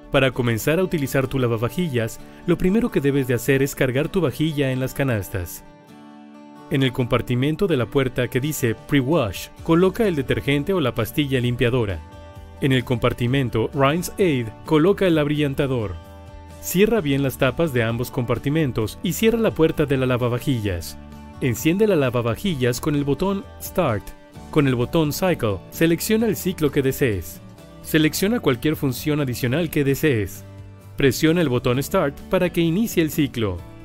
Para comenzar a utilizar tu lavavajillas, lo primero que debes de hacer es cargar tu vajilla en las canastas. En el compartimento de la puerta que dice Pre-Wash, coloca el detergente o la pastilla limpiadora. En el compartimento Rinse Aid, coloca el abrillantador. Cierra bien las tapas de ambos compartimentos y cierra la puerta de la lavavajillas. Enciende la lavavajillas con el botón Start. Con el botón Cycle, selecciona el ciclo que desees. Selecciona cualquier función adicional que desees. Presiona el botón Start para que inicie el ciclo.